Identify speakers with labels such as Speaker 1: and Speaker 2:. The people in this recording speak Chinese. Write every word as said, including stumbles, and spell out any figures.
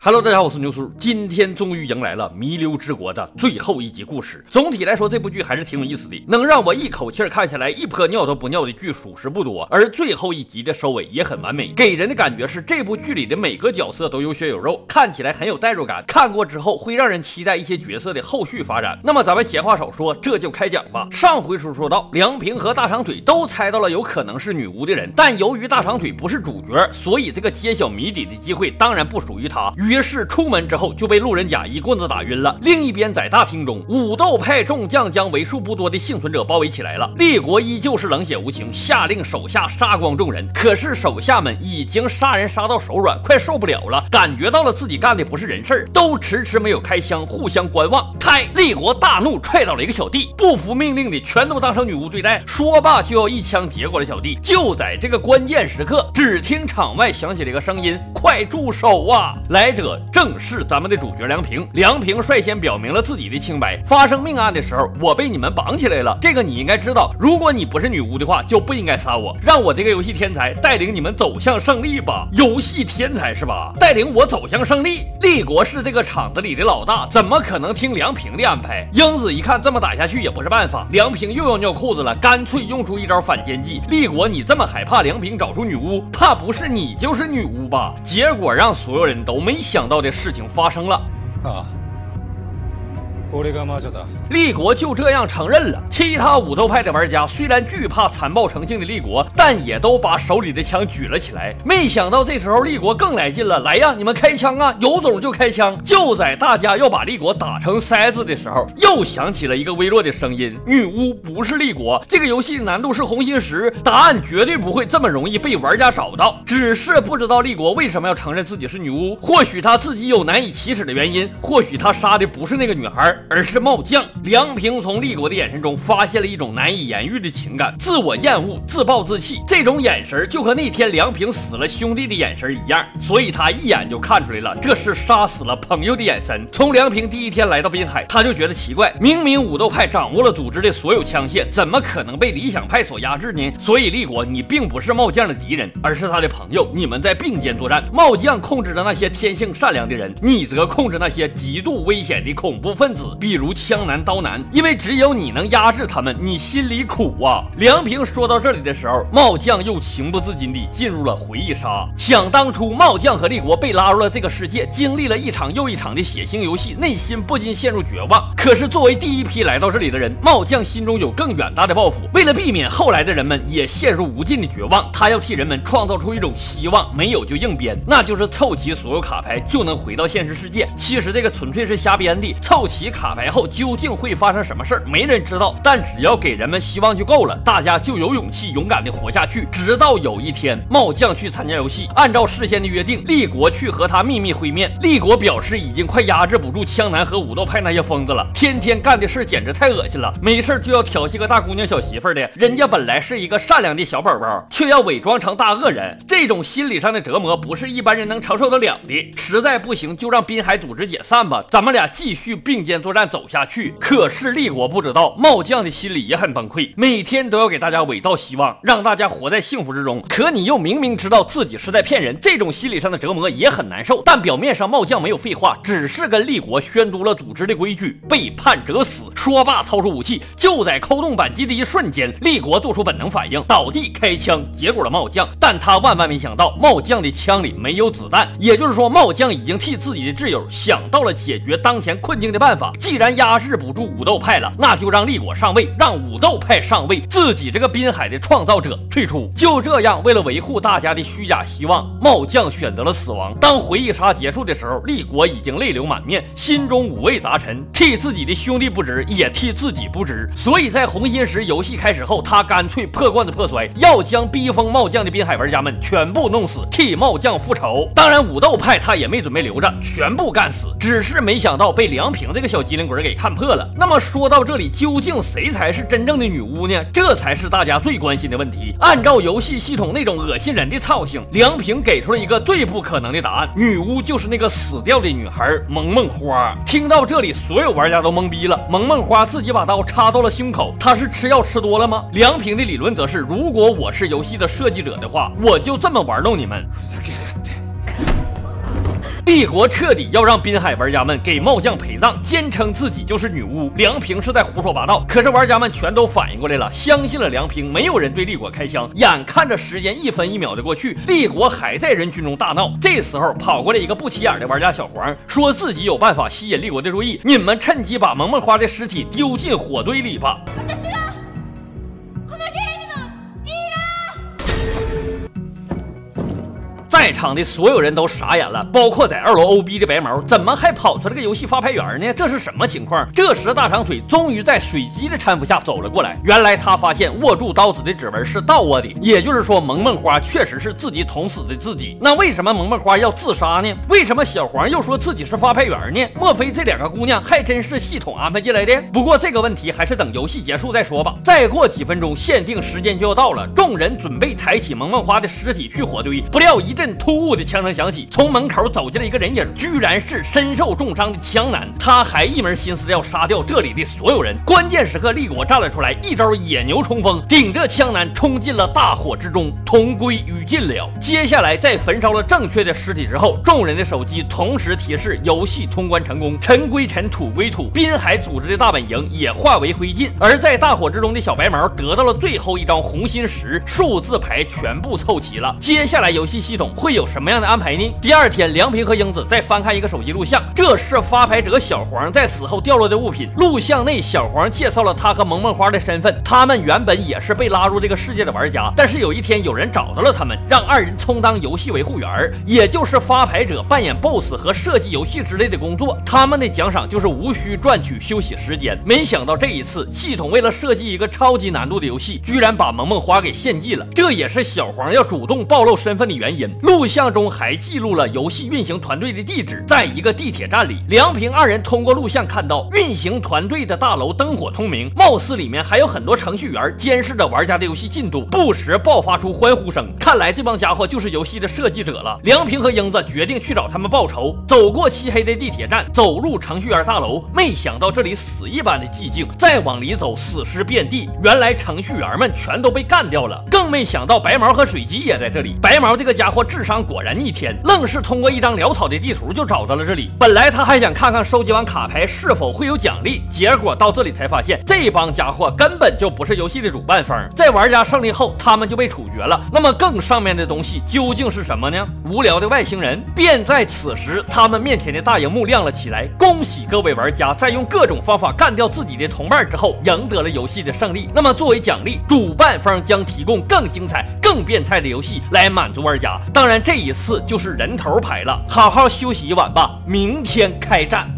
Speaker 1: Hello， 大家好，我是牛叔。今天终于迎来了《弥留之国》的最后一集故事。总体来说，这部剧还是挺有意思的，能让我一口气看下来一泼尿都不尿的剧属实不多。而最后一集的收尾也很完美，给人的感觉是这部剧里的每个角色都有血有肉，看起来很有代入感。看过之后会让人期待一些角色的后续发展。那么咱们闲话少说，这就开讲吧。上回书说到，梁平和大长腿都猜到了有可能是女巫的人，但由于大长腿不是主角，所以这个揭晓谜底的机会当然不属于他。于是出门之后就被路人甲一棍子打晕了。另一边在大厅中，武斗派众将将为数不多的幸存者包围起来了。立国依旧是冷血无情，下令手下杀光众人。可是手下们已经杀人杀到手软，快受不了了，感觉到了自己干的不是人事，都迟迟没有开枪，互相观望。开立国大怒，踹倒了一个小弟，不服命令的全都当成女巫对待。说罢就要一枪结果了小弟。就在这个关键时刻，只听场外响起了一个声音：快住手啊！来者正是咱们的主角梁平。梁平率先表明了自己的清白，发生命案的时候我被你们绑起来了，这个你应该知道，如果你不是女巫的话就不应该杀我，让我这个游戏天才带领你们走向胜利吧。游戏天才是吧？带领我走向胜利？立国是这个厂子里的老大，怎么可能听梁平的安排？英子一看这么打下去也不是办法，梁平又要尿裤子了，干脆用出一招反间计。立国，你这么害怕梁平找出女巫，怕不是你就是女巫吧？结果让所有人都没想到的事情发生了。
Speaker 2: 啊，
Speaker 1: 立国就这样承认了。其他武斗派的玩家虽然惧怕残暴成性的立国，但也都把手里的枪举了起来。没想到这时候立国更来劲了，来呀，你们开枪啊，有种就开枪！就在大家要把立国打成筛子的时候，又响起了一个微弱的声音：女巫不是立国，这个游戏难度是红心十，答案绝对不会这么容易被玩家找到。只是不知道立国为什么要承认自己是女巫，或许他自己有难以启齿的原因，或许他杀的不是那个女孩，而是帽将。梁平从立国的眼神中发现了一种难以言喻的情感，自我厌恶，自暴自弃。这种眼神就和那天梁平死了兄弟的眼神一样，所以他一眼就看出来了，这是杀死了朋友的眼神。从梁平第一天来到滨海，他就觉得奇怪，明明武斗派掌握了组织的所有枪械，怎么可能被理想派所压制呢？所以立国，你并不是帽将的敌人，而是他的朋友，你们在并肩作战。帽将控制着那些天性善良的人，你则控制那些极度危险的恐怖分子，比如枪男刀男，因为只有你能压制他们，你心里苦啊。梁平说到这里的时候，帽将又情不自禁地进入了回忆杀。想当初帽将和立国被拉入了这个世界，经历了一场又一场的血腥游戏，内心不禁陷入绝望。可是作为第一批来到这里的人，帽将心中有更远大的抱负，为了避免后来的人们也陷入无尽的绝望，他要替人们创造出一种希望，没有就硬编，那就是凑齐所有卡牌就能回到现实世界。其实这个纯粹是瞎编的，凑齐卡牌后究竟会发生什么事儿，没人知道，但只要给人们希望就够了，大家就有勇气勇敢地活下去。直到有一天，帽将去参加游戏，按照事先的约定，立国去和他秘密会面。立国表示已经快压制不住枪男和武斗派那些疯子了，天天干的事简直太恶心了，没事就要调戏个大姑娘小媳妇的，人家本来是一个善良的小宝宝，却要伪装成大恶人，这种心理上的折磨不是一般人能承受得了的。实在不行就让滨海组织解散吧，咱们俩继续并肩作战走下去。可是立国不知道，帽将的心里也很崩溃，每天都要给大家伪造希望，让大家活在幸福之中。可你又明明知道自己是在骗人，这种心理上的折磨也很难受。但表面上帽将没有废话，只是跟立国宣读了组织的规矩，背叛者死。说罢掏出武器，就在扣动扳机的一瞬间，立国做出本能反应，倒地开枪结果了帽将。但他万万没想到，帽将的枪里没有子弹，也就是说帽将已经替自己的挚友想到了解决当前困境的办法。既然压制不住武斗派了，那就让立国上位，让武斗派上位，自己这个滨海的创造者退出。就这样，为了维护大家的虚假希望，帽将选择了死亡。当回忆杀结束的时候，立国已经泪流满面，心中五味杂陈，替自己的兄弟不值，也替自己不值。所以在红心十游戏开始后，他干脆破罐子破摔，要将逼疯帽将的滨海玩家们全部弄死，替帽将复仇。当然武斗派他也没准备留着，全部干死，只是没想到被梁平这个小机灵鬼给看破了。那么说到这里，究竟谁才是真正的女巫呢？这才是大家最关心的问题。按照游戏系统那种恶心人的操性，梁平给出了一个最不可能的答案，女巫就是那个死掉的女孩萌萌花。听到这里，所有玩家都懵逼了。萌萌花自己把刀插到了胸口，她是吃药吃多了吗？梁平的理论则是，如果我是游戏的设计者的话，我就这么玩弄你们。 立国彻底要让滨海玩家们给帽将陪葬，坚称自己就是女巫，梁平是在胡说八道。可是玩家们全都反应过来了，相信了梁平，没有人对立国开枪。眼看着时间一分一秒的过去，立国还在人群中大闹。这时候跑过来一个不起眼的玩家小黄，说自己有办法吸引立国的注意，你们趁机把萌萌花的尸体丢进火堆里吧。在场的所有人都傻眼了，包括在二楼 O B 的白毛，怎么还跑出来个游戏发牌员呢？这是什么情况？这时大长腿终于在水姬的搀扶下走了过来，原来他发现握住刀子的指纹是倒握的，也就是说萌萌花确实是自己捅死的自己。那为什么萌萌花要自杀呢？为什么小黄又说自己是发牌员呢？莫非这两个姑娘还真是系统安排进来的？不过这个问题还是等游戏结束再说吧。再过几分钟限定时间就要到了，众人准备抬起萌萌花的尸体去火堆，不料一阵突兀的枪声响起，从门口走进来一个人影，居然是身受重伤的枪男。他还一门心思要杀掉这里的所有人。关键时刻，立国站了出来，一招野牛冲锋，顶着枪男冲进了大火之中，同归于尽了。接下来，在焚烧了正确的尸体之后，众人的手机同时提示游戏通关成功，尘归尘，土归土，滨海组织的大本营也化为灰烬。而在大火之中的小白毛得到了最后一张红心十，数字牌全部凑齐了。接下来游戏系统会有什么样的安排呢？第二天，梁平和英子再翻看一个手机录像，这是发牌者小黄在死后掉落的物品。录像内，小黄介绍了他和萌萌花的身份，他们原本也是被拉入这个世界的玩家，但是有一天有人找到了他们，让二人充当游戏维护员，也就是发牌者扮演 boss 和设计游戏之类的工作。他们的奖赏就是无需赚取休息时间。没想到这一次，系统为了设计一个超级难度的游戏，居然把萌萌花给献祭了，这也是小黄要主动暴露身份的原因。录像中还记录了游戏运行团队的地址，在一个地铁站里。梁平二人通过录像看到运行团队的大楼灯火通明，貌似里面还有很多程序员监视着玩家的游戏进度，不时爆发出欢呼声。看来这帮家伙就是游戏的设计者了。梁平和英子决定去找他们报仇，走过漆黑的地铁站，走入程序员大楼，没想到这里死一般的寂静，再往里走，死尸遍地。原来程序员们全都被干掉了，更没想到白毛和水姬也在这里。白毛这个家伙智商果然逆天，愣是通过一张潦草的地图就找到了这里。本来他还想看看收集完卡牌是否会有奖励，结果到这里才发现这帮家伙根本就不是游戏的主办方，在玩家胜利后他们就被处决了。那么更上面的东西究竟是什么呢？无聊的外星人。便在此时，他们面前的大荧幕亮了起来，恭喜各位玩家在用各种方法干掉自己的同伴之后赢得了游戏的胜利。那么作为奖励，主办方将提供更精彩更变态的游戏来满足玩家，当然这一次就是人头牌了。好好休息一晚吧，明天开战。